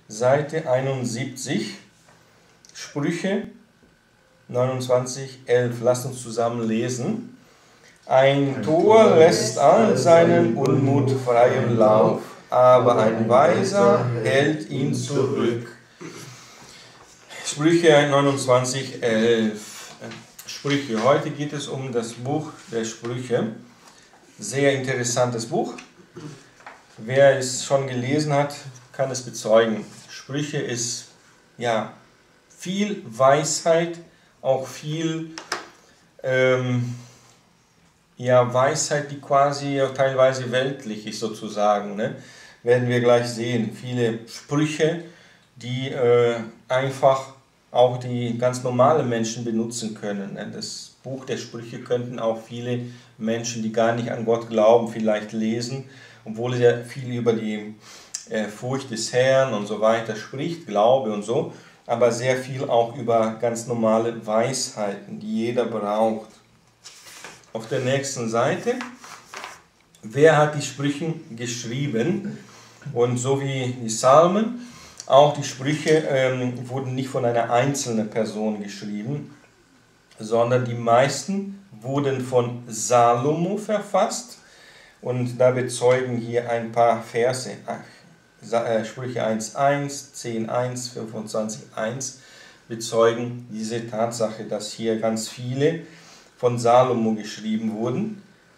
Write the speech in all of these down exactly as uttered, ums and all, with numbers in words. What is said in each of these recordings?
Seite einundsiebzig, Sprüche neunundzwanzig, elf. Lasst uns zusammen lesen. Ein Tor lässt all seinen Unmut freien Lauf, aber ein Weiser hält ihn zurück. Sprüche neunundzwanzig, elf. Sprüche. Heute geht es um das Buch der Sprüche. Sehr interessantes Buch. Wer es schon gelesen hat, kann es bezeugen. Sprüche ist ja viel Weisheit, auch viel ähm, ja, Weisheit, die quasi auch teilweise weltlich ist sozusagen. Ne? Werden wir gleich sehen. Viele Sprüche, die äh, einfach auch die ganz normalen Menschen benutzen können. Ne? Das Buch der Sprüche könnten auch viele Menschen, die gar nicht an Gott glauben, vielleicht lesen, obwohl er viel über die äh, Furcht des Herrn und so weiter spricht, Glaube und so, aber sehr viel auch über ganz normale Weisheiten, die jeder braucht. Auf der nächsten Seite, wer hat die Sprüche geschrieben? Und so wie die Psalmen, auch die Sprüche ähm, wurden nicht von einer einzelnen Person geschrieben, sondern die meisten wurden von Salomo verfasst. Und da bezeugen hier ein paar Verse, Sprüche eins eins, zehn eins, fünfundzwanzig eins, bezeugen diese Tatsache, dass hier ganz viele von Salomo geschrieben wurden.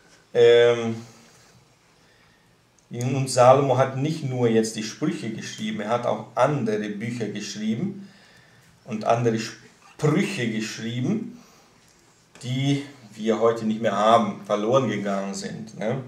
Und Salomo hat nicht nur jetzt die Sprüche geschrieben, er hat auch andere Bücher geschrieben und andere Sprüche geschrieben, die wir heute nicht mehr haben, verloren gegangen sind. Ne?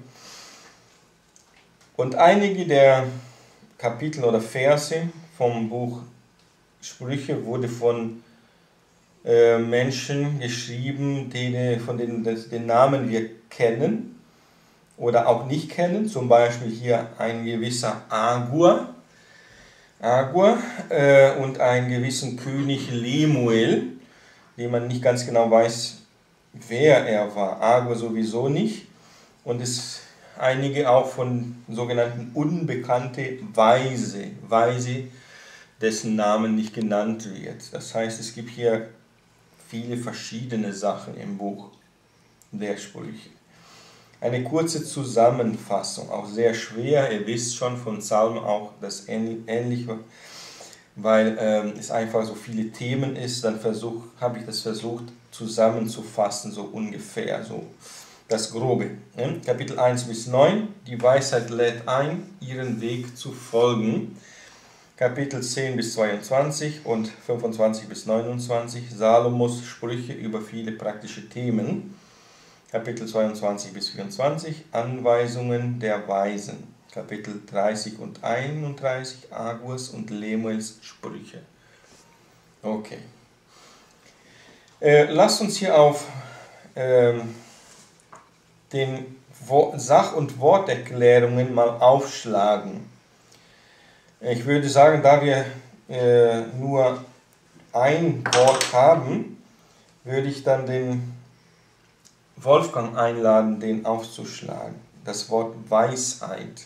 Und einige der Kapitel oder Verse vom Buch Sprüche wurde von äh, Menschen geschrieben, die, von denen das, den Namen wir kennen oder auch nicht kennen. Zum Beispiel hier ein gewisser Agur, Agur äh, und einen gewissen König Lemuel, den man nicht ganz genau weiß, wer er war. Agur sowieso nicht. Und es einige auch von sogenannten unbekannte Weise, Weise, dessen Namen nicht genannt wird. Das heißt, es gibt hier viele verschiedene Sachen im Buch der Sprüche. Eine kurze Zusammenfassung, auch sehr schwer, ihr wisst schon von Psalmen auch das Ähnliche, weil ähm, es einfach so viele Themen ist, dann versuch, habe ich das versucht zusammenzufassen, so ungefähr, so das Grobe. Ne? Kapitel eins bis neun, die Weisheit lädt ein, ihren Weg zu folgen. Kapitel zehn bis zweiundzwanzig und fünfundzwanzig bis neunundzwanzig, Salomos Sprüche über viele praktische Themen. Kapitel zweiundzwanzig bis vierundzwanzig, Anweisungen der Weisen. Kapitel dreißig und einunddreißig, Agurs und Lemuels Sprüche. Okay. Äh, lasst uns hier auf ähm, den Sach- und Worterklärungen mal aufschlagen. Ich würde sagen, da wir äh, nur ein Wort haben, würde ich dann den Wolfgang einladen, den aufzuschlagen. Das Wort Weisheit.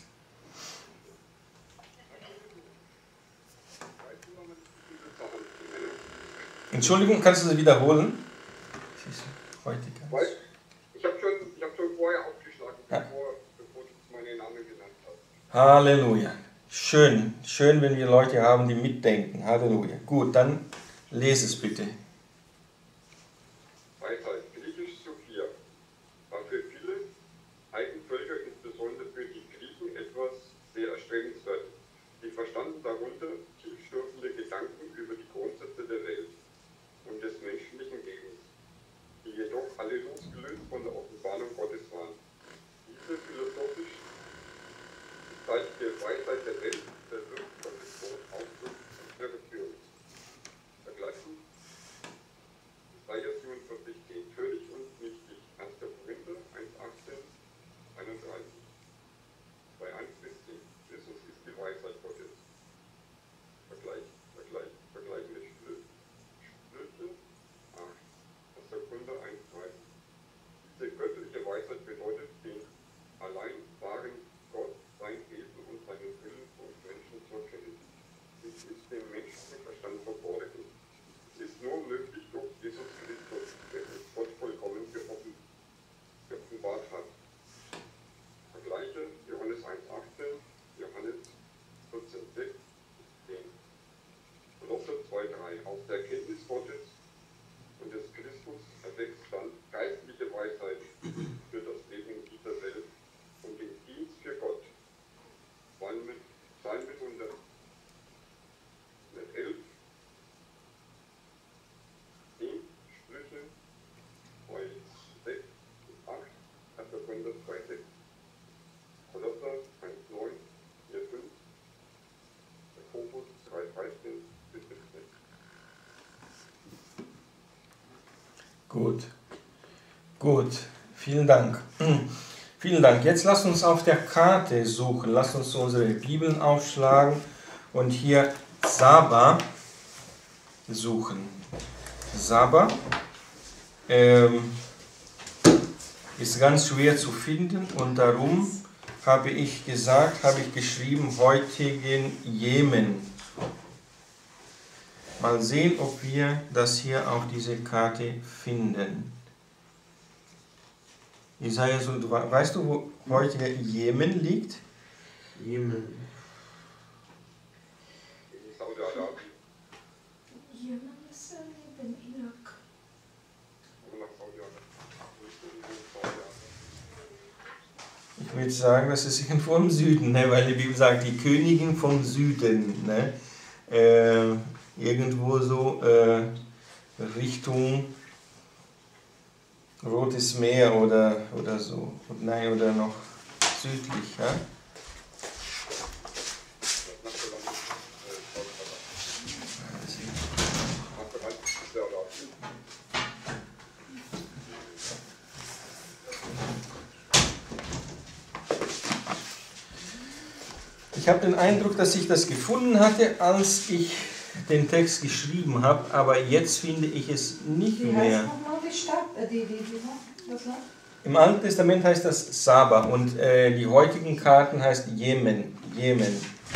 Entschuldigung, kannst du das wiederholen? Heute ich habe schon, ich hab schon vorher aufgeschlagen, ja. bevor, bevor du meinen Namen genannt hast. Halleluja. Schön, schön, wenn wir Leute haben, die mitdenken. Halleluja. Gut, dann lese es bitte. Weisheit, griechisch Sophia, war für viele Heidenvölker, insbesondere für die Griechen, etwas sehr Erstrebenswertes. Sie verstanden darunter tiefstürfende Gedanken über die Grundsätze der Welt und des menschlichen Lebens, die jedoch alle losgelöst von der Offenbarung Gottes waren. Diese philosophisch bezeichnet Weisheit der Welt verwirft Gottes Wort Ausdruck und Irreführung. Vergleichen aus der Erkenntnis Gottes und des Christus erwächst dann geistliche Weisheit für das Leben in dieser Welt und den Dienst für Gott. Psalm hundertelf, Sprüche sechs bis acht, erster Korinther zwei sechs, Kolosser eins neun, vier fünf, Jakobus drei dreizehn bis siebzehn. Gut, gut, vielen Dank. Vielen Dank. Jetzt lasst uns auf der Karte suchen. Lasst uns unsere Bibeln aufschlagen und hier Saba suchen. Saba ähm, ist ganz schwer zu finden und darum habe ich gesagt, habe ich geschrieben, heutigen Jemen. Mal sehen, ob wir das hier auf diese Karte finden. Isaiah, so, du, weißt du, wo heute Jemen liegt? Jemen. Saudi-Arabien. Jemen ist neben Irak. Oder nach Saudi-Arabien. Ich würde sagen, das ist irgendwo im Süden, ne? Weil die Bibel sagt, die Königin vom Süden. Ne? Äh, irgendwo so äh, Richtung Rotes Meer oder, oder so. Nein, oder noch südlich. Ja? Ich habe den Eindruck, dass ich das gefunden hatte, als ich den Text geschrieben habe, aber jetzt finde ich es nicht Wie mehr. heißt nochmal die Stadt? Äh, die, die, die, das Land? Im Alten Testament heißt das Saba und äh, die heutigen Karten heißt Jemen. Jemen.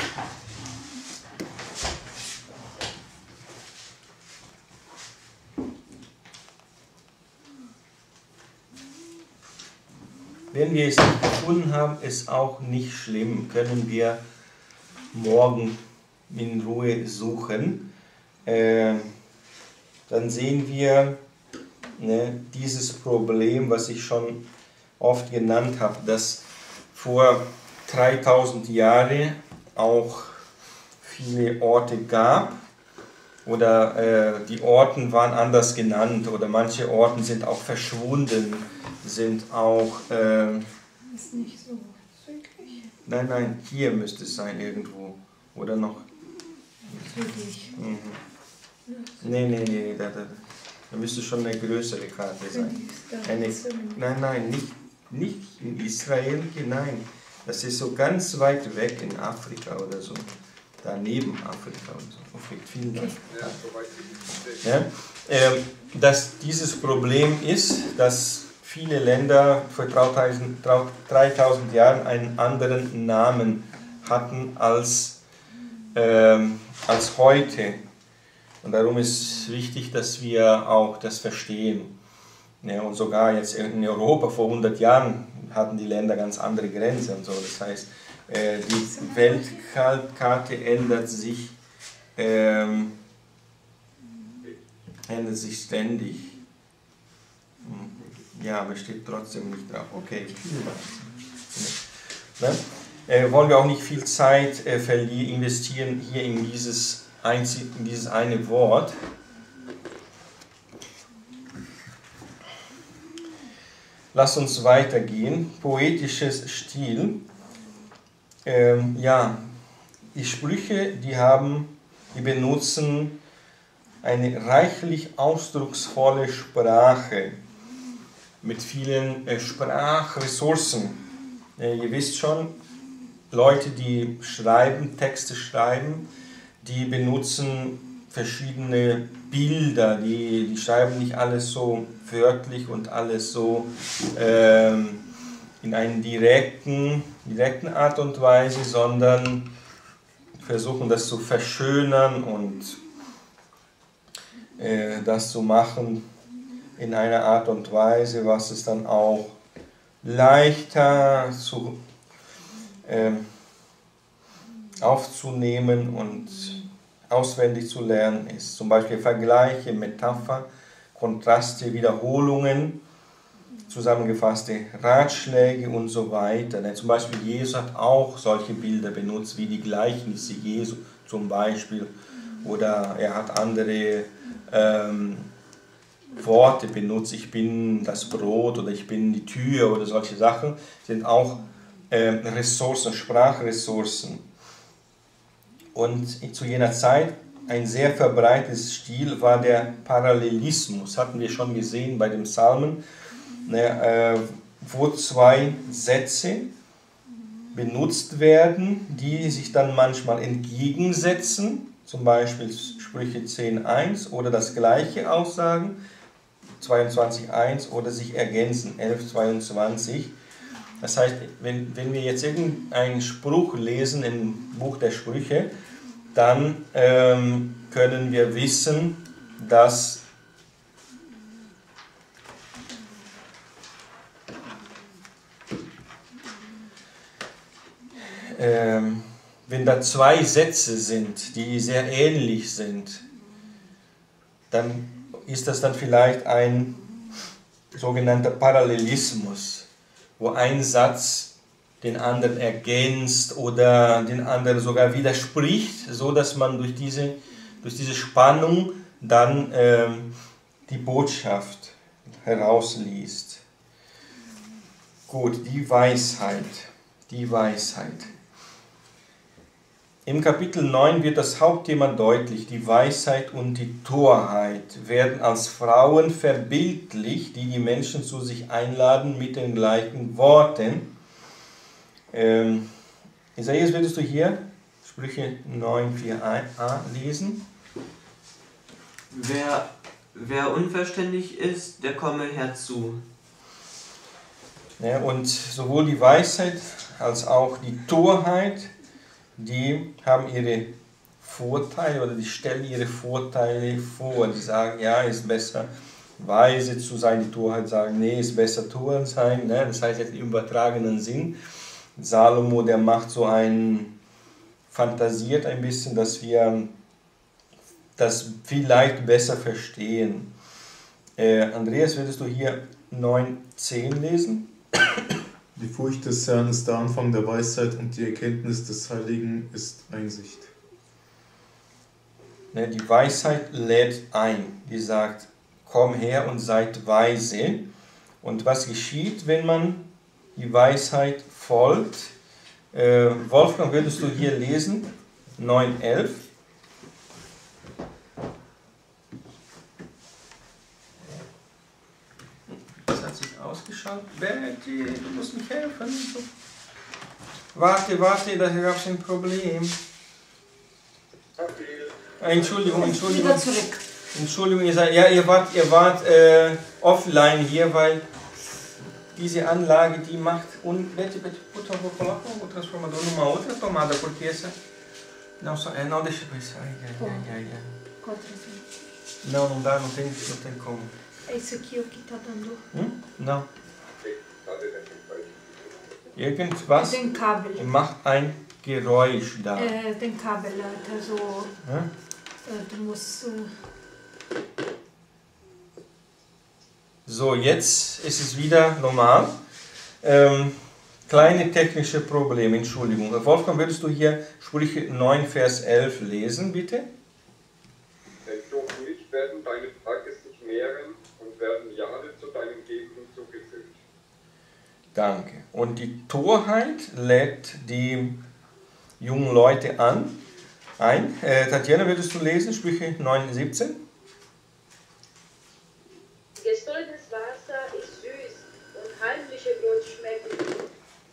Wenn wir es nicht gefunden haben, ist auch nicht schlimm. Können wir morgen in Ruhe suchen. Äh, dann sehen wir ne, dieses Problem, was ich schon oft genannt habe, dass vor dreitausend Jahren auch viele Orte gab oder äh, die Orten waren anders genannt oder manche Orten sind auch verschwunden, sind auch... Äh, Ist nicht so südlich. nein, nein, hier müsste es sein irgendwo oder noch... Südlich. Mhm. Nee, nee, nee, da, da, da müsste schon eine größere Karte sein. Eine, nein, nein, nicht, nicht in Israel, nein. Das ist so ganz weit weg in Afrika oder so. Daneben Afrika und so. Okay, vielen Dank. Ja, ähm, dass dieses Problem ist, dass viele Länder vor dreitausend Jahren einen anderen Namen hatten als, ähm, als heute. Und darum ist wichtig, dass wir auch das verstehen. Ja, und sogar jetzt in Europa vor hundert Jahren hatten die Länder ganz andere Grenzen und so. Das heißt, äh, die Weltkarte ändert sich, ähm, ändert sich ständig. Ja, aber steht trotzdem nicht drauf. Okay, vielen Dank. Ne? Äh, wollen wir auch nicht viel Zeit äh, verlieren, investieren hier in dieses, einzig, in dieses eine Wort. Lass uns weitergehen. Poetisches Stil. Ähm, ja, die Sprüche, die haben, die benutzen eine reichlich ausdrucksvolle Sprache mit vielen äh, Sprachressourcen. Äh, ihr wisst schon, Leute, die schreiben, Texte schreiben, die benutzen verschiedene Bilder, die, die schreiben nicht alles so wörtlich und alles so ähm, in einer direkten, direkten Art und Weise, sondern versuchen das zu verschönern und äh, das zu machen in einer Art und Weise, was es dann auch leichter zu, äh, aufzunehmen und auswendig zu lernen ist. Zum Beispiel Vergleiche, Metapher, Kontraste, Wiederholungen, zusammengefasste Ratschläge und so weiter. Denn zum Beispiel Jesus hat auch solche Bilder benutzt, wie die Gleichnisse Jesu zum Beispiel. Oder er hat andere ähm, Worte benutzt, ich bin das Brot oder ich bin die Tür oder solche Sachen, sind auch äh, Ressourcen, Sprachressourcen. Und zu jener Zeit ein sehr verbreitetes Stil war der Parallelismus, hatten wir schon gesehen bei den Psalmen, ne, äh, wo zwei Sätze benutzt werden, die sich dann manchmal entgegensetzen, zum Beispiel Sprüche zehn eins oder das gleiche aussagen, zweiundzwanzig eins oder sich ergänzen, elf zweiundzwanzig. Das heißt, wenn, wenn wir jetzt irgendeinen Spruch lesen im Buch der Sprüche, dann ähm, können wir wissen, dass ähm, wenn da zwei Sätze sind, die sehr ähnlich sind, dann ist das dann vielleicht ein sogenannter Parallelismus, wo ein Satz den anderen ergänzt oder den anderen sogar widerspricht, so dass man durch diese, durch diese Spannung dann ähm, die Botschaft herausliest. Gut, die Weisheit, die Weisheit. Im Kapitel neun wird das Hauptthema deutlich. Die Weisheit und die Torheit werden als Frauen verbildlicht, die die Menschen zu sich einladen mit den gleichen Worten. Ähm, Isaias, würdest du hier Sprüche neun, vier a lesen? Wer, wer unverständig ist, der komme herzu. Ja, und sowohl die Weisheit als auch die Torheit, die haben ihre Vorteile oder die stellen ihre Vorteile vor. Die sagen, ja, ist besser weise zu sein. Die Torheit sagen, nee, ist besser Tor sein. Ne? Das heißt jetzt im übertragenen Sinn. Salomo, der macht so ein, fantasiert ein bisschen, dass wir das vielleicht besser verstehen. Äh, Andreas, würdest du hier neun zehn lesen? Die Furcht des Herrn ist der Anfang der Weisheit und die Erkenntnis des Heiligen ist Einsicht. Ne, die Weisheit lädt ein. Die sagt, komm her und seid weise. Und was geschieht, wenn man die Weisheit folgt? Äh, Wolfgang, würdest du hier lesen? neun elf. Das hat sich ausgeschaut. Betty, du musst mich helfen. Warte, warte, da gab es ein Problem. Entschuldigung, Entschuldigung. Wieder zurück. Entschuldigung, ihr seid, ja, ihr wart, ihr wart äh, offline hier, weil diese Anlage, die macht un... Betty, Betty, puta, vou colocar o transformador numa outra tomada, porque essa... Não, só, é, não, deixa eu pensar. Ai, ai, ai, ai, ai. Não, não dá, não tem, não tem como. Esse aqui é o que está dando. Hm? Não. Irgendwas Tem Kabel. macht ein Geräusch da. Äh, den Kabel, also Ja? äh, du musst. Äh, So, jetzt ist es wieder normal. Ähm, kleine technische Probleme, Entschuldigung. Wolfgang, würdest du hier Sprüche neun, Vers elf lesen, bitte? Denn durch mich werden deine Tage sich mehren und werden Jahre zu deinem Leben zugefüllt. Danke. Und die Torheit lädt die jungen Leute an, ein. Äh, Tatjana, würdest du lesen, Sprüche neun, siebzehn? Gestohlenes Wasser ist süß und heimliche Brot schmeckt gut.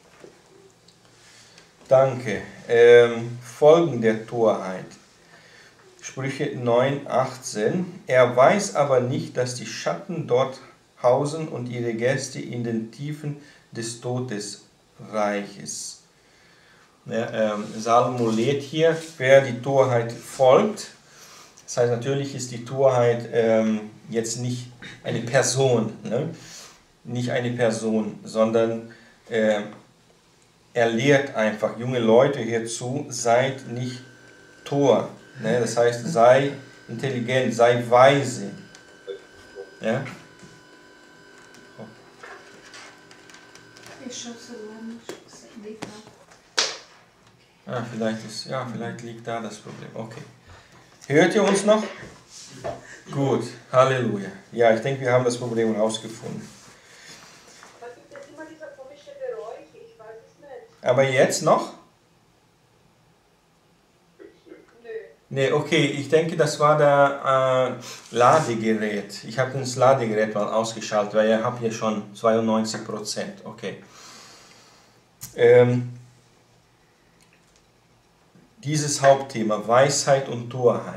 Danke. Ähm, Folgen der Torheit. Sprüche neun, achtzehn. Er weiß aber nicht, dass die Schatten dort hausen und ihre Gäste in den Tiefen des Todesreiches. Ja, ähm, Salomo lädt hier, wer die Torheit folgt. Das heißt, natürlich ist die Torheit ähm, jetzt nicht eine Person, ne? Nicht eine Person, sondern äh, er lehrt einfach junge Leute hierzu, seid nicht Tor, Ne? Das heißt, sei intelligent, sei weise. Ja? Ah, vielleicht ist, ja, vielleicht liegt da das Problem. Okay. Hört ihr uns noch? Gut, Halleluja. Ja, ich denke, wir haben das Problem rausgefunden. Was ist denn immer dieser komische Geräusch? Ich weiß es nicht. Aber jetzt noch? Nö. Nee, okay, ich denke, das war der äh, Ladegerät. Ich habe das Ladegerät mal ausgeschaltet, weil ihr habt hier schon zweiundneunzig Prozent. Okay. Ähm, dieses Hauptthema, Weisheit und Torheit.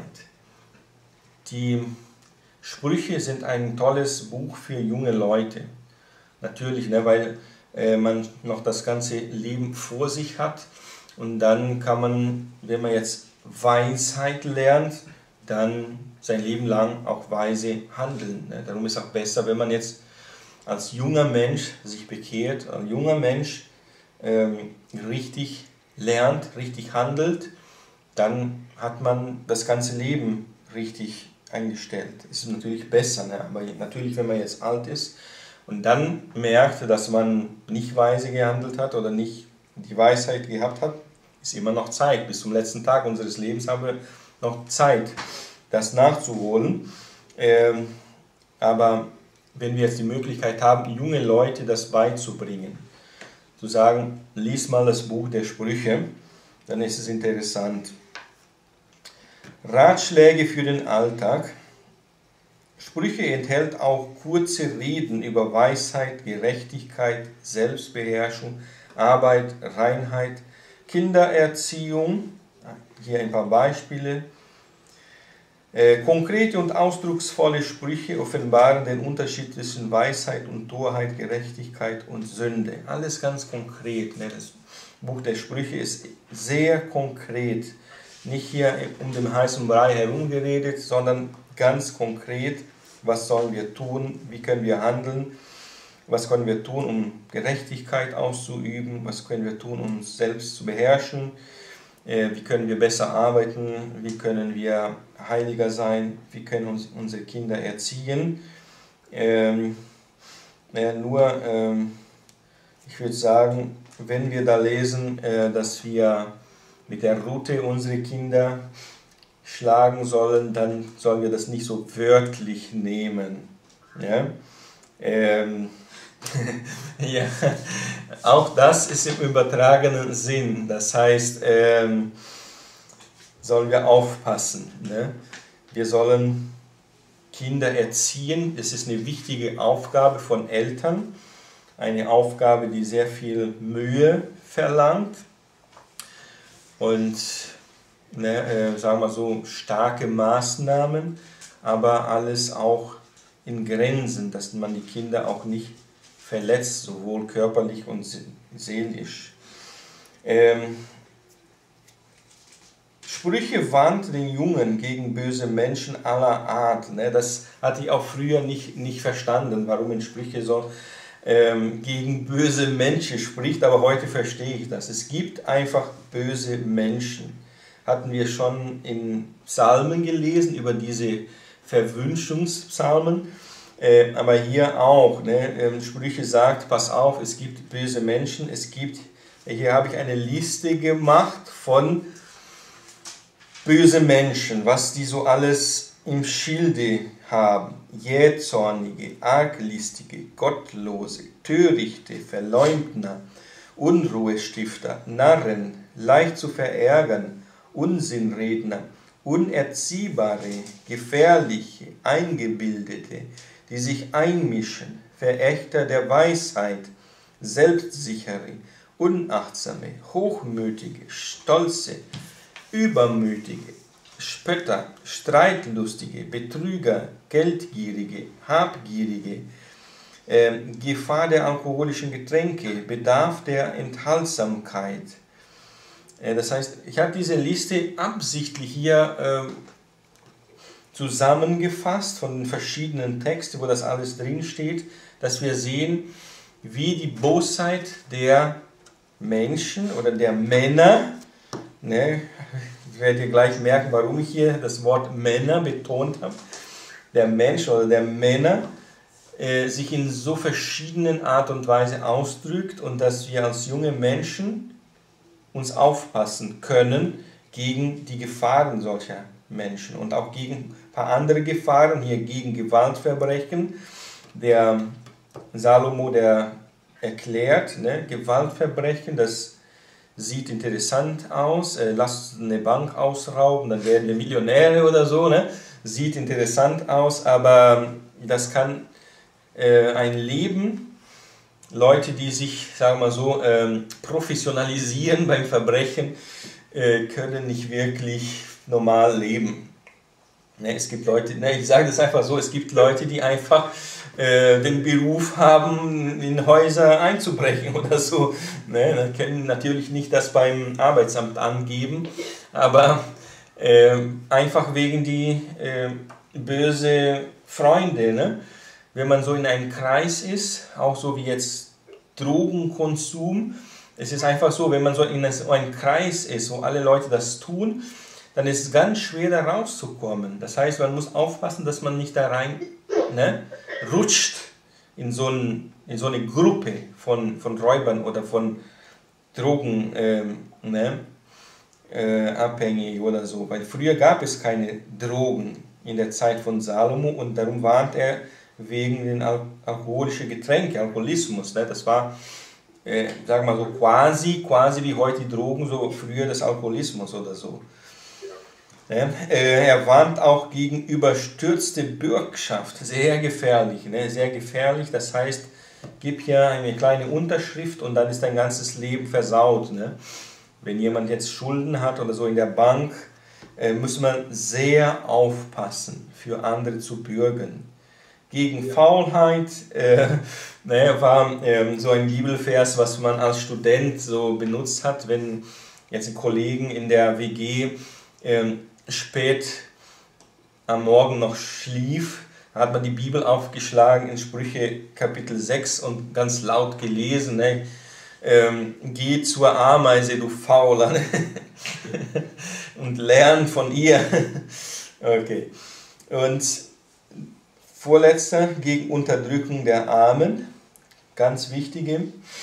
Die Sprüche sind ein tolles Buch für junge Leute. Natürlich, ne, weil äh, man noch das ganze Leben vor sich hat. Und dann kann man, wenn man jetzt Weisheit lernt, dann sein Leben lang auch weise handeln. Ne? Darum ist es auch besser, wenn man jetzt als junger Mensch sich bekehrt, ein junger Mensch ähm, richtig lernt, richtig handelt, dann hat man das ganze Leben richtig eingestellt. Ist natürlich besser, ne? Aber natürlich, wenn man jetzt alt ist und dann merkt, dass man nicht weise gehandelt hat oder nicht die Weisheit gehabt hat, ist immer noch Zeit. Bis zum letzten Tag unseres Lebens haben wir noch Zeit, das nachzuholen. Ähm, aber wenn wir jetzt die Möglichkeit haben, junge Leute das beizubringen, zu sagen, lies mal das Buch der Sprüche, dann ist es interessant. Ratschläge für den Alltag. Sprüche enthält auch kurze Reden über Weisheit, Gerechtigkeit, Selbstbeherrschung, Arbeit, Reinheit, Kindererziehung. Hier ein paar Beispiele. Äh, konkrete und ausdrucksvolle Sprüche offenbaren den Unterschied zwischen Weisheit und Torheit, Gerechtigkeit und Sünde. Alles ganz konkret. Ne? Das Buch der Sprüche ist sehr konkret. Nicht hier um den heißen Brei herumgeredet, sondern ganz konkret, was sollen wir tun, wie können wir handeln, was können wir tun, um Gerechtigkeit auszuüben, was können wir tun, um uns selbst zu beherrschen, äh, wie können wir besser arbeiten, wie können wir heiliger sein, wie können uns unsere Kinder erziehen. Ähm, äh, nur, ähm, ich würde sagen, wenn wir da lesen, äh, dass wir mit der Rute unsere Kinder schlagen sollen, dann sollen wir das nicht so wörtlich nehmen. Ja, ähm, ja. Auch das ist im übertragenen Sinn. Das heißt, ähm, sollen wir aufpassen. Ne? Wir sollen Kinder erziehen. Es ist eine wichtige Aufgabe von Eltern. Eine Aufgabe, die sehr viel Mühe verlangt. Und ne, äh, sagen wir so, starke Maßnahmen, aber alles auch in Grenzen, dass man die Kinder auch nicht verletzt, sowohl körperlich und seelisch. Ähm, Sprüche warnt den Jungen gegen böse Menschen aller Art. Ne? Das hatte ich auch früher nicht, nicht verstanden, warum in Sprüche so ähm, gegen böse Menschen spricht, aber heute verstehe ich das. Es gibt einfach böse Menschen. Hatten wir schon in Psalmen gelesen, über diese Verwünschungspsalmen, äh, aber hier auch. Ne? Ähm, Sprüche sagt, pass auf, es gibt böse Menschen, es gibt, hier habe ich eine Liste gemacht von böse Menschen, was die so alles im Schilde haben. Jähzornige, arglistige, gottlose, törichte, Verleumdner, Unruhestifter, Narren, leicht zu verärgern, Unsinnredner, Unerziehbare, Gefährliche, Eingebildete, die sich einmischen, Verächter der Weisheit, Selbstsichere, Unachtsame, Hochmütige, Stolze, Übermütige, Spötter, Streitlustige, Betrüger, Geldgierige, Habgierige, äh, Gefahr der alkoholischen Getränke, Bedarf der Enthaltsamkeit. Äh, das heißt, ich habe diese Liste absichtlich hier äh, zusammengefasst von den verschiedenen Texten, wo das alles drin steht, dass wir sehen, wie die Bosheit der Menschen oder der Männer, ne, werdet ihr gleich merken, warum ich hier das Wort Männer betont habe. Der Mensch oder der Männer äh, sich in so verschiedenen Art und Weise ausdrückt und dass wir als junge Menschen uns aufpassen können gegen die Gefahren solcher Menschen und auch gegen ein paar andere Gefahren, hier gegen Gewaltverbrechen. Der Salomo, der erklärt, ne, Gewaltverbrechen, das sieht interessant aus, äh, lasst eine Bank ausrauben, dann werden wir Millionäre oder so, ne? Sieht interessant aus, aber das kann äh, ein Leben, Leute, die sich, sagen wir mal so, ähm, professionalisieren beim Verbrechen, äh, können nicht wirklich normal leben. Ne, es gibt Leute, ne, ich sage das einfach so, es gibt Leute, die einfach äh, den Beruf haben, in Häuser einzubrechen oder so. Ne, dann können natürlich nicht das beim Arbeitsamt angeben, aber äh, einfach wegen die äh, böse Freunde, ne? Wenn man so in einem Kreis ist, auch so wie jetzt Drogenkonsum, es ist einfach so, wenn man so in einem Kreis ist, wo alle Leute das tun, dann ist es ganz schwer da rauszukommen. Das heißt, man muss aufpassen, dass man nicht da rein, ne, rutscht in so, ein, in so eine Gruppe von, von Räubern oder von Drogen, ähm, ne, äh, abhängig oder so. Weil früher gab es keine Drogen in der Zeit von Salomo und darum warnt er wegen den Al alkoholischen Getränke, Alkoholismus. Ne? Das war, äh, sagen wir mal so, quasi, quasi wie heute die Drogen, so früher das Alkoholismus oder so. Ne? Äh, er warnt auch gegen überstürzte Bürgschaft, sehr gefährlich, ne? Sehr gefährlich, das heißt, gib hier eine kleine Unterschrift und dann ist dein ganzes Leben versaut. Ne? Wenn jemand jetzt Schulden hat oder so in der Bank, äh, muss man sehr aufpassen, für andere zu bürgen. Gegen Faulheit äh, ne, war äh, so ein Bibelvers, was man als Student so benutzt hat, wenn jetzt ein Kollegen in der W G äh, spät am Morgen noch schlief, hat man die Bibel aufgeschlagen in Sprüche Kapitel sechs und ganz laut gelesen, ne? ähm, geh zur Ameise, du Fauler, und lern von ihr. Okay. Und vorletzter, gegen Unterdrückung der Armen, ganz wichtige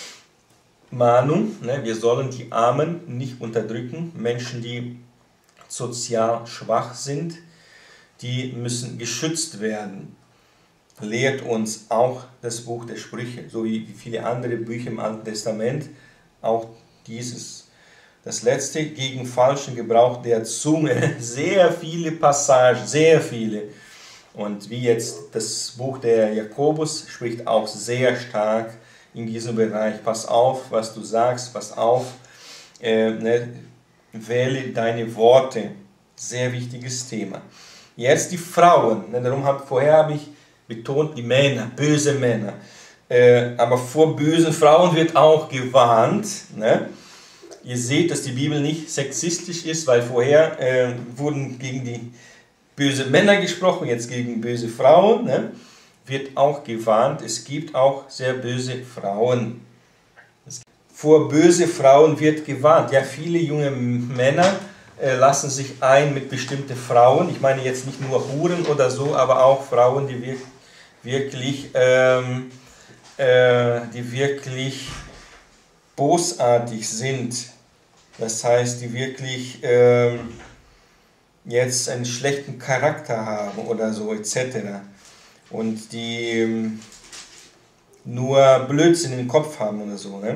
Mahnung, ne? Wir sollen die Armen nicht unterdrücken, Menschen, die sozial schwach sind, die müssen geschützt werden. Lehrt uns auch das Buch der Sprüche, so wie viele andere Bücher im Alten Testament, auch dieses. Das letzte, gegen falschen Gebrauch der Zunge, sehr viele Passagen, sehr viele. Und wie jetzt das Buch der Jakobus spricht auch sehr stark in diesem Bereich. Pass auf, was du sagst, pass auf, äh, ne? Wähle deine Worte. Sehr wichtiges Thema. Jetzt die Frauen. Ne? Darum hab, vorher habe ich betont, die Männer, böse Männer. Äh, aber vor bösen Frauen wird auch gewarnt. Ne? Ihr seht, dass die Bibel nicht sexistisch ist, weil vorher äh, wurden gegen die böse Männer gesprochen, jetzt gegen böse Frauen. Ne? Wird auch gewarnt, es gibt auch sehr böse Frauen. Vor böse Frauen wird gewarnt. Ja, viele junge Männer äh, lassen sich ein mit bestimmten Frauen. Ich meine jetzt nicht nur Huren oder so, aber auch Frauen, die wir, wirklich, ähm, äh, die wirklich bosartig sind. Das heißt, die wirklich ähm, jetzt einen schlechten Charakter haben oder so et cetera. Und die ähm, nur Blödsinn im Kopf haben oder so. Ne?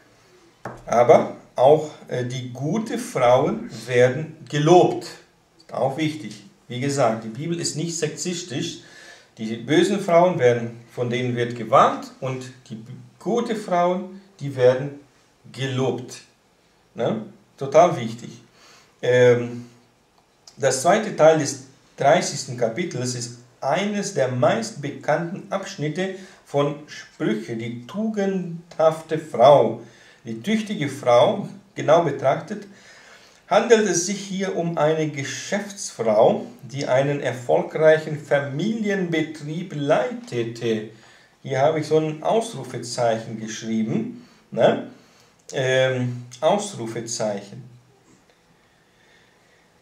Aber auch äh, die guten Frauen werden gelobt. Ist auch wichtig. Wie gesagt, die Bibel ist nicht sexistisch. Die bösen Frauen werden, von denen wird gewarnt und die guten Frauen, die werden gelobt. Ne? Total wichtig. Ähm, das zweite Teil des dreißigsten Kapitels ist eines der meist bekannten Abschnitte von Sprüche, die tugendhafte Frau. Die tüchtige Frau, genau betrachtet, handelt es sich hier um eine Geschäftsfrau, die einen erfolgreichen Familienbetrieb leitete. Hier habe ich so ein Ausrufezeichen geschrieben. Ne? Ähm, Ausrufezeichen.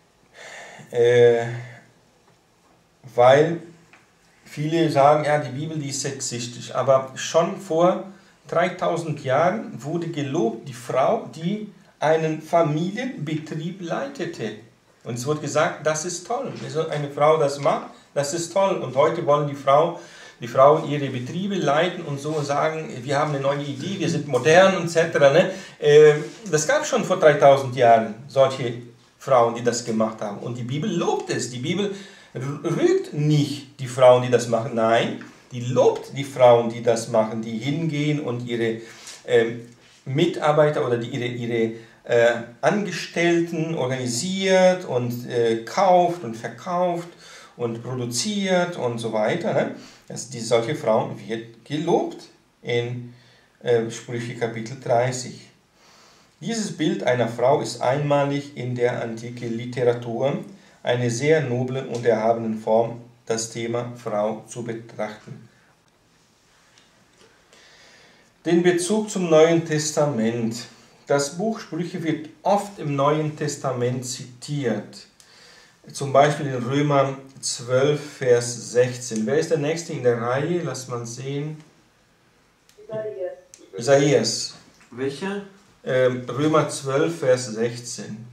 äh, weil viele sagen, ja, die Bibel, die ist sexistisch, aber schon vor dreitausend Jahren wurde gelobt die Frau, die einen Familienbetrieb leitete. Und es wurde gesagt, das ist toll. Wenn eine Frau das macht, das ist toll. Und heute wollen die, Frau, die Frauen ihre Betriebe leiten und so sagen, wir haben eine neue Idee, wir sind modern et cetera. Ne? Das gab es schon vor dreitausend Jahren, solche Frauen, die das gemacht haben. Und die Bibel lobt es. Die Bibel rügt nicht die Frauen, die das machen. Nein, die lobt die Frauen, die das machen, die hingehen und ihre äh, Mitarbeiter oder die, ihre, ihre äh, Angestellten organisiert und äh, kauft und verkauft und produziert und so weiter. Ne? Das, die, solche Frauen wird gelobt in äh, Sprüche Kapitel dreißig. Dieses Bild einer Frau ist einmalig in der antiken Literatur, eine sehr noble und erhabene Form, das Thema Frau zu betrachten. Den Bezug zum Neuen Testament. Das Buch Sprüche wird oft im Neuen Testament zitiert. Zum Beispiel in Römer zwölf, Vers sechzehn. Wer ist der Nächste in der Reihe? Lass mal sehen. Isaias. Isaias. Welche? Ähm, Römer zwölf, Vers sechzehn.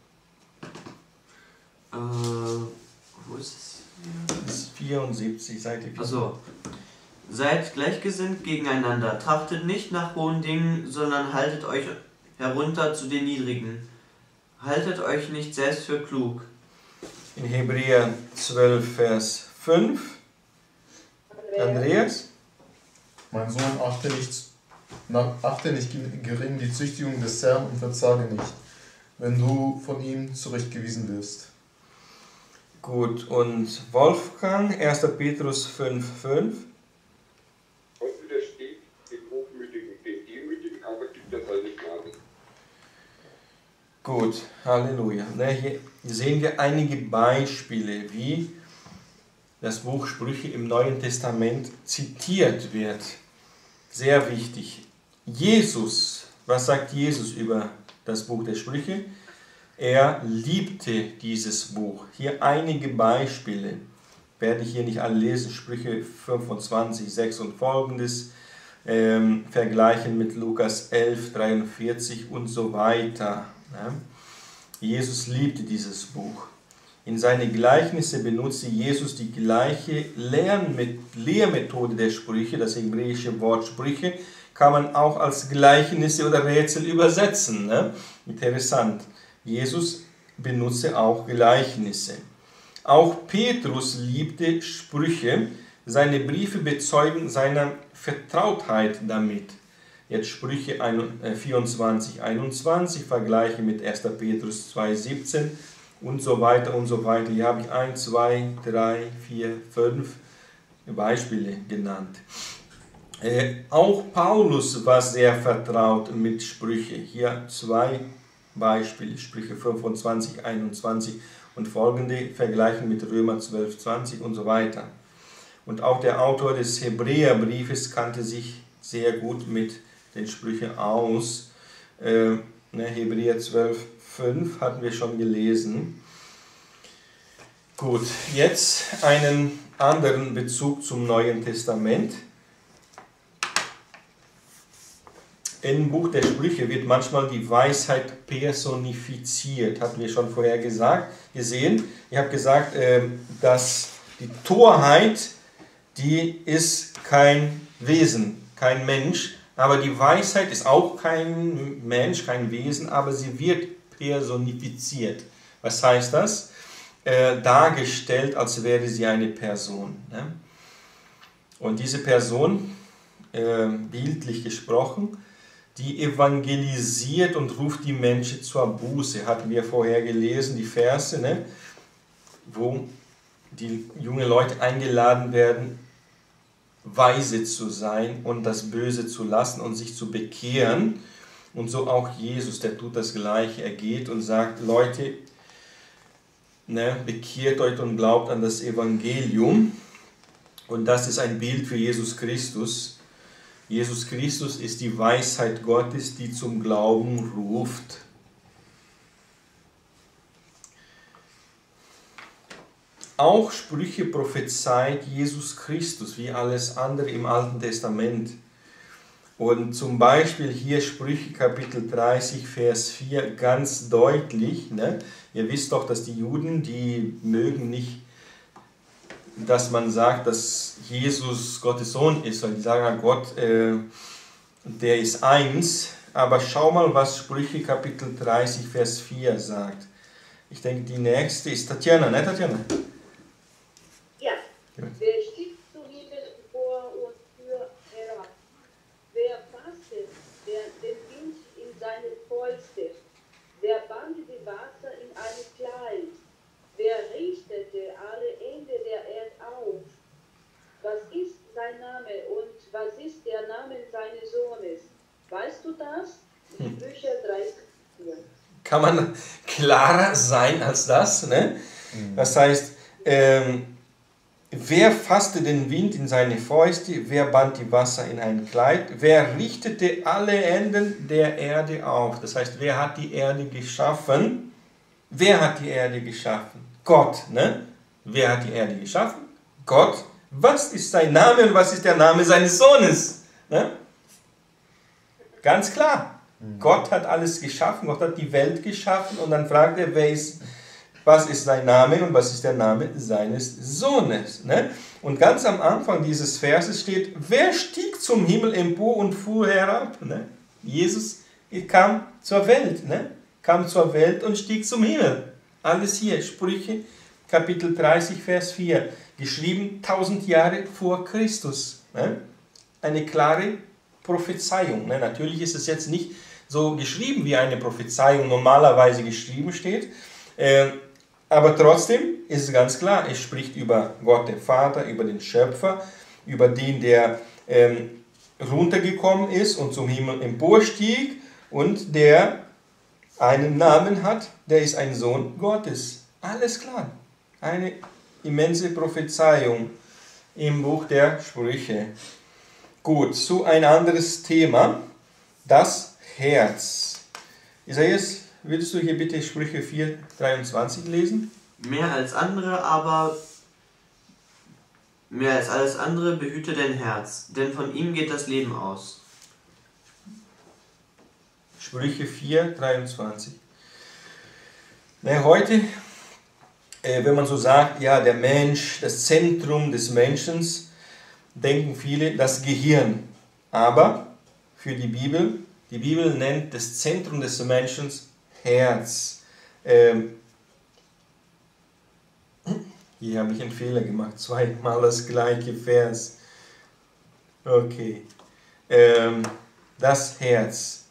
Äh, wo ist es? Das ist vierundsiebzig, Seite vierundsiebzig. Achso. Seid gleichgesinnt gegeneinander, trachtet nicht nach hohen Dingen, sondern haltet euch herunter zu den Niedrigen. Haltet euch nicht selbst für klug. In Hebräer zwölf, Vers fünf. Andreas? Mein Sohn, achte nicht, na, achte nicht gering die Züchtigung des Herrn und verzage nicht, wenn du von ihm zurechtgewiesen wirst. Gut, und Wolfgang, erster Petrus fünf, fünf. Gott widersteht den Hochmütigen, den Demütigen, aber gibt das halt nicht Gnade. Gut, Halleluja. Ne, hier sehen wir einige Beispiele, wie das Buch Sprüche im Neuen Testament zitiert wird. Sehr wichtig. Jesus, was sagt Jesus über das Buch der Sprüche? Er liebte dieses Buch. Hier einige Beispiele. Werde ich hier nicht alle lesen. Sprüche fünfundzwanzig, sechs und folgendes. Ähm, vergleichen mit Lukas elf, dreiundvierzig und so weiter. Ja. Jesus liebte dieses Buch. In seine Gleichnisse benutzte Jesus die gleiche Lehrmethode der Sprüche. Das hebräische Wort Sprüche kann man auch als Gleichnisse oder Rätsel übersetzen. Ne? Interessant. Jesus benutze auch Gleichnisse. Auch Petrus liebte Sprüche. Seine Briefe bezeugen seine Vertrautheit damit. Jetzt Sprüche vierundzwanzig, einundzwanzig, Vergleiche mit erster Petrus zwei, siebzehn und so weiter und so weiter. Hier habe ich eins, zwei, drei, vier, fünf Beispiele genannt. Äh, auch Paulus war sehr vertraut mit Sprüche. Hier zwei Beispiele, Sprüche fünfundzwanzig, einundzwanzig und folgende vergleichen mit Römer zwölf, zwanzig und so weiter. Und auch der Autor des Hebräerbriefes kannte sich sehr gut mit den Sprüchen aus. Äh, ne, Hebräer zwölf, fünf hatten wir schon gelesen. Gut, jetzt einen anderen Bezug zum Neuen Testament. Im Buch der Sprüche wird manchmal die Weisheit personifiziert, hatten wir schon vorher gesagt, gesehen. Ich habe gesagt, dass die Torheit, die ist kein Wesen, kein Mensch, aber die Weisheit ist auch kein Mensch, kein Wesen, aber sie wird personifiziert. Was heißt das? Äh, dargestellt, als wäre sie eine Person. Ne? Und diese Person, äh, bildlich gesprochen, die evangelisiert und ruft die Menschen zur Buße. Hatten wir vorher gelesen, die Verse, ne? Wo die jungen Leute eingeladen werden, weise zu sein und das Böse zu lassen und sich zu bekehren. Und so auch Jesus, der tut das Gleiche. Er geht und sagt, Leute, ne, bekehrt euch und glaubt an das Evangelium. Und das ist ein Bild für Jesus Christus. Jesus Christus ist die Weisheit Gottes, die zum Glauben ruft. auch Sprüche prophezeit Jesus Christus, wie alles andere im Alten Testament. Und zum Beispiel hier Sprüche Kapitel dreißig, Vers vier, ganz deutlich. Ne? Ihr wisst doch, dass die Juden, die mögen nicht, dass man sagt, dass Jesus Gottes Sohn ist, weil die sagen, Gott, äh, der ist eins. Aber schau mal, was Sprüche Kapitel dreißig, Vers vier sagt. Ich denke, die nächste ist Tatjana, ne Tatjana? Ja. Wer stieg zu Himmel empor und für herab? Wer fasste der, den Wind in seine Fäuste? Wer band die Wasser in ein Kleid? Wer richtete alle Ende der Erde auf? Was ist sein Name und was ist der Name seines Sohnes? Weißt du das? Sprüche dreißig, vier. Kann man klarer sein als das? Ne? Das heißt, ähm, wer fasste den Wind in seine Fäuste? Wer band die Wasser in ein Kleid? Wer richtete alle Enden der Erde auf? Das heißt, wer hat die Erde geschaffen? Wer hat die Erde geschaffen? Gott. Ne? Wer hat die Erde geschaffen? Gott. Was ist sein Name und was ist der Name seines Sohnes? Ne? Ganz klar. Gott hat alles geschaffen, Gott hat die Welt geschaffen und dann fragt er, wer ist, was ist sein Name und was ist der Name seines Sohnes. Ne? Und ganz am Anfang dieses Verses steht, wer stieg zum Himmel empor und fuhr herab? Ne? Jesus kam zur Welt, ne? kam zur Welt und stieg zum Himmel. Alles hier, Sprüche, Kapitel dreißig, Vers vier, geschrieben tausend Jahre vor Christus. Ne? Eine klare Prophezeiung. Ne? Natürlich ist es jetzt nicht so geschrieben, wie eine Prophezeiung normalerweise geschrieben steht, äh, aber trotzdem ist es ganz klar, es spricht über Gott, den Vater, über den Schöpfer, über den, der ähm, runtergekommen ist und zum Himmel emporstieg und der einen Namen hat, der ist ein Sohn Gottes. Alles klar. Eine immense Prophezeiung im Buch der Sprüche. Gut, zu ein anderes Thema, das Herz. Isaias, würdest du hier bitte Sprüche vier, dreiundzwanzig lesen? Mehr als andere aber, mehr als alles andere behüte dein Herz, denn von ihm geht das Leben aus. Sprüche vier, dreiundzwanzig. Na, heute, äh, wenn man so sagt, ja, der Mensch, das Zentrum des Menschen, denken viele das Gehirn. Aber für die Bibel, die Bibel nennt das Zentrum des Menschen Herz. Ähm, hier habe ich einen Fehler gemacht, zweimal das gleiche Vers. Okay. Ähm, das Herz.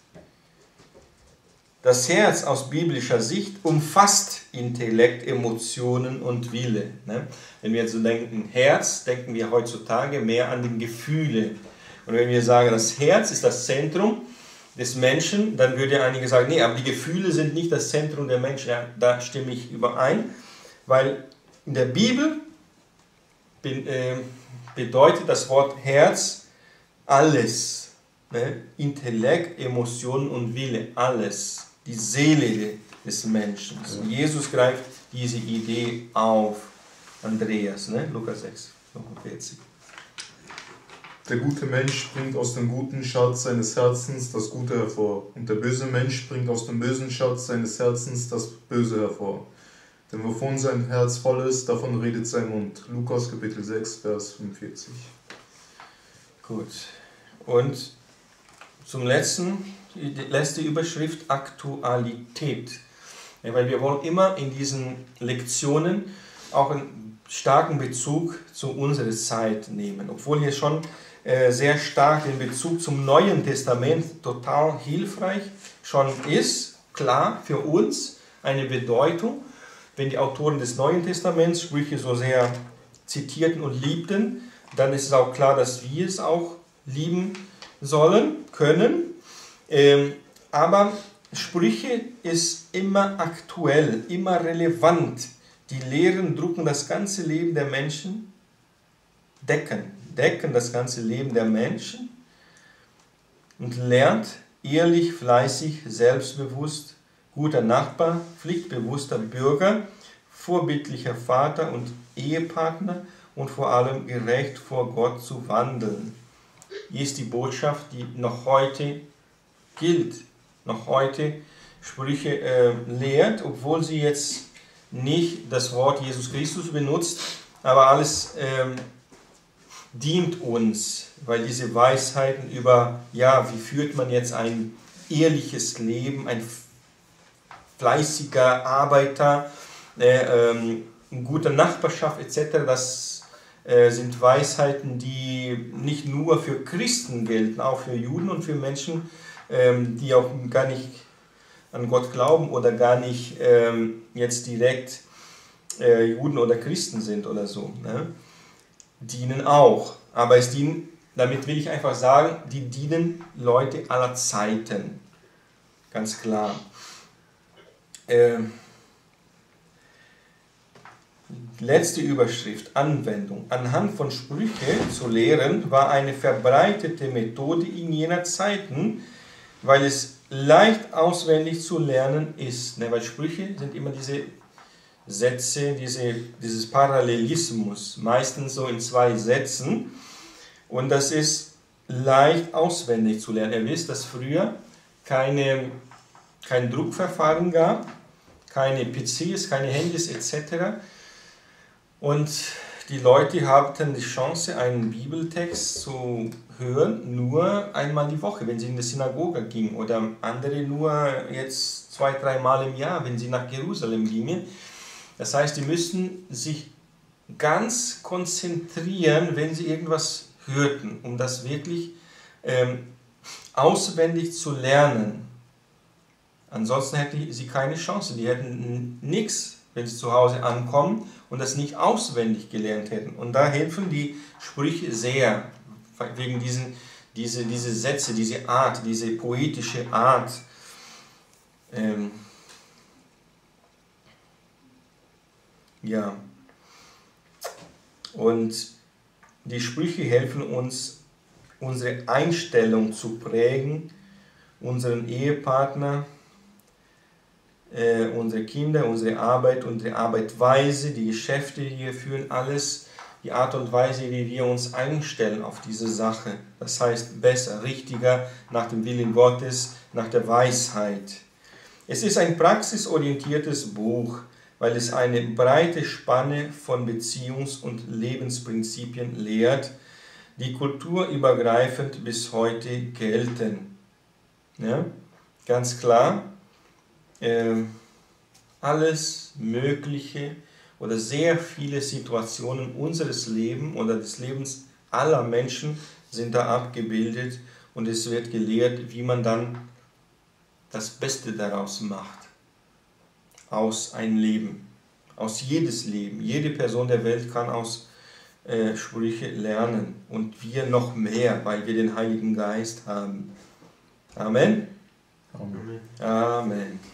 Das Herz aus biblischer Sicht umfasst Intellekt, Emotionen und Wille. Ne? Wenn wir jetzt so denken, Herz, denken wir heutzutage mehr an die Gefühle. Und wenn wir sagen, das Herz ist das Zentrum des Menschen, dann würde einige sagen, nee, aber die Gefühle sind nicht das Zentrum der Menschen. Ja, da stimme ich überein, weil in der Bibel be äh, bedeutet das Wort Herz alles. Ne? Intellekt, Emotionen und Wille, alles. Die Seele des Menschen. Und Jesus greift diese Idee auf. Andreas, ne? Lukas sechs, fünfundvierzig. Der gute Mensch bringt aus dem guten Schatz seines Herzens das Gute hervor, und der böse Mensch bringt aus dem bösen Schatz seines Herzens das Böse hervor. Denn wovon sein Herz voll ist, davon redet sein Mund. Lukas Kapitel sechs, Vers fünfundvierzig. Gut. Und zum letzten, die letzte Überschrift, Aktualität. Ja, weil wir wollen immer in diesen Lektionen auch einen starken Bezug zu unserer Zeit nehmen. Obwohl hier schon äh, sehr stark den Bezug zum Neuen Testament total hilfreich schon ist, klar, für uns eine Bedeutung. Wenn die Autoren des Neuen Testaments Sprüche so sehr zitierten und liebten, dann ist es auch klar, dass wir es auch lieben sollen, können. Ähm, aber Sprüche ist immer aktuell, immer relevant. Die Lehren drucken das ganze Leben der Menschen, decken, decken das ganze Leben der Menschen und lernt ehrlich, fleißig, selbstbewusst, guter Nachbar, pflichtbewusster Bürger vorbildlicher Vater und Ehepartner und vor allem gerecht vor Gott zu wandeln. Hier ist die Botschaft, die noch heute gilt, noch heute Sprüche äh, lehrt, obwohl sie jetzt nicht das Wort Jesus Christus benutzt, aber alles ähm, dient uns, weil diese Weisheiten über, ja, wie führt man jetzt ein ehrliches Leben, ein fleißiger Arbeiter, äh, ähm, in guter Nachbarschaft et cetera, das äh, sind Weisheiten, die nicht nur für Christen gelten, auch für Juden und für Menschen, ähm, die auch gar nicht an Gott glauben oder gar nicht ähm, jetzt direkt äh, Juden oder Christen sind oder so. Ne? Dienen auch. Aber es dienen, damit will ich einfach sagen, die dienen Leute aller Zeiten. Ganz klar. Äh, letzte Überschrift, Anwendung. Anhand von Sprüche zu lehren, war eine verbreitete Methode in jener Zeiten, weil es leicht auswendig zu lernen ist. Ne? Weil Sprüche sind immer diese Sätze, diese, dieses Parallelismus, meistens so in zwei Sätzen. Und das ist leicht auswendig zu lernen. Ihr wisst, dass früher keine, kein Druckverfahren gab, keine P Cs, keine Handys et cetera. Und die Leute hatten die Chance, einen Bibeltext zu hören, nur einmal die Woche, wenn sie in die Synagoge gingen. Oder andere nur jetzt zwei, dreimal im Jahr, wenn sie nach Jerusalem gingen. Das heißt, die müssten sich ganz konzentrieren, wenn sie irgendwas hörten, um das wirklich ähm, auswendig zu lernen. Ansonsten hätten sie keine Chance. Die hätten nichts, wenn sie zu Hause ankommen und das nicht auswendig gelernt hätten. Und da helfen die Sprüche sehr, wegen diesen diese, diese Sätze, diese Art, diese poetische Art. Ähm, ja. Und die Sprüche helfen uns, unsere Einstellung zu prägen, unseren Ehepartner, äh, unsere Kinder, unsere Arbeit, unsere Arbeitsweise, die Geschäfte, die wir führen, alles, die Art und Weise, wie wir uns einstellen auf diese Sache. Das heißt, besser, richtiger, nach dem Willen Gottes, nach der Weisheit. Es ist ein praxisorientiertes Buch, weil es eine breite Spanne von Beziehungs- und Lebensprinzipien lehrt, die kulturübergreifend bis heute gelten. Ja, ganz klar, äh, alles Mögliche oder sehr viele Situationen unseres Lebens oder des Lebens aller Menschen sind da abgebildet und es wird gelehrt, wie man dann das Beste daraus macht. Aus ein Leben, aus jedes Leben. Jede Person der Welt kann aus äh, Sprüche lernen und wir noch mehr, weil wir den Heiligen Geist haben. Amen. Amen. Amen.